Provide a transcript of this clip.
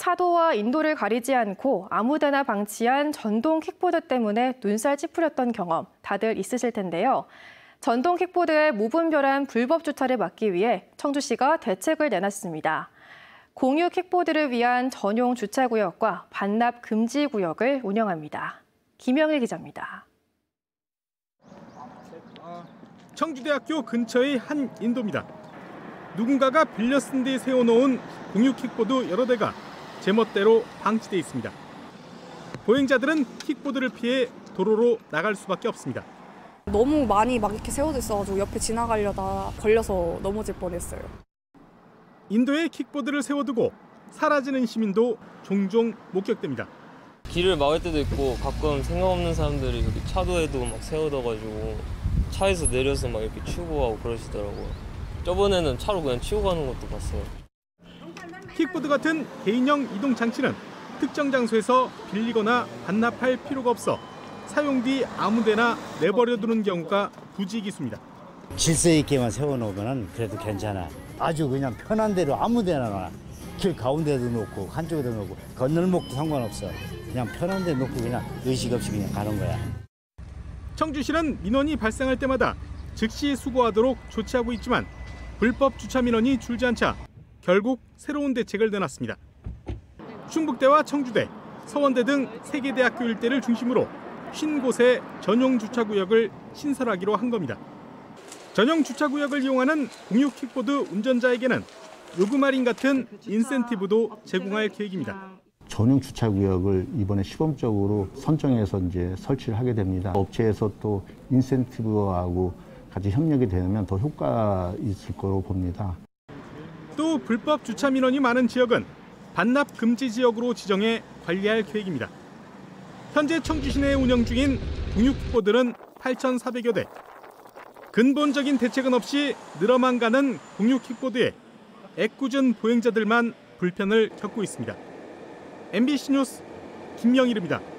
차도와 인도를 가리지 않고 아무데나 방치한 전동 킥보드 때문에 눈살 찌푸렸던 경험 다들 있으실 텐데요. 전동 킥보드의 무분별한 불법 주차를 막기 위해 청주시가 대책을 내놨습니다. 공유 킥보드를 위한 전용 주차구역과 반납 금지 구역을 운영합니다. 김영일 기자입니다. 청주대학교 근처의 한 인도입니다. 누군가가 빌려 쓴 데 세워놓은 공유 킥보드 여러 대가 제멋대로 방치돼 있습니다. 보행자들은 킥보드를 피해 도로로 나갈 수밖에 없습니다. 너무 많이 막 이렇게 세워져 있어가지고 옆에 지나가려다 걸려서 넘어질 뻔했어요. 인도에 킥보드를 세워두고 사라지는 시민도 종종 목격됩니다. 길을 막을 때도 있고 가끔 생각 없는 사람들이 여기 차도에도 막 세워둬가지고 차에서 내려서 막 이렇게 치우고 가고 그러시더라고요. 저번에는 차로 그냥 치고 가는 것도 봤어요. 킥보드 같은 개인형 이동 장치는 특정 장소에서 빌리거나 반납할 필요가 없어 사용 뒤 아무데나 내버려두는 경우가 부지기수입니다. 질서 있게만 세워놓으면 그래도 괜찮아. 아주 그냥 편한 대로 아무데나 놔. 길 가운데도 놓고 한쪽에도 놓고 건널목도 상관없어. 그냥 편한 데 놓고 그냥 의식 없이 그냥 가는 거야. 청주시는 민원이 발생할 때마다 즉시 수거하도록 조치하고 있지만 불법 주차 민원이 줄지 않자 결국 새로운 대책을 내놨습니다. 충북대와 청주대, 서원대 등 3개 대학교 일대를 중심으로 50곳의 전용 주차구역을 신설하기로 한 겁니다. 전용 주차구역을 이용하는 공유 킥보드 운전자에게는 요금 할인 같은 인센티브도 제공할 계획입니다. 전용 주차구역을 이번에 시범적으로 선정해서 이제 설치를 하게 됩니다. 업체에서 또 인센티브하고 같이 협력이 되면 더 효과가 있을 거로 봅니다. 또 불법 주차 민원이 많은 지역은 반납 금지 지역으로 지정해 관리할 계획입니다. 현재 청주시 내에 운영 중인 공유 킥보드는 8,400여 대. 근본적인 대책은 없이 늘어만 가는 공유 킥보드에 애꿎은 보행자들만 불편을 겪고 있습니다. MBC 뉴스 김영일입니다.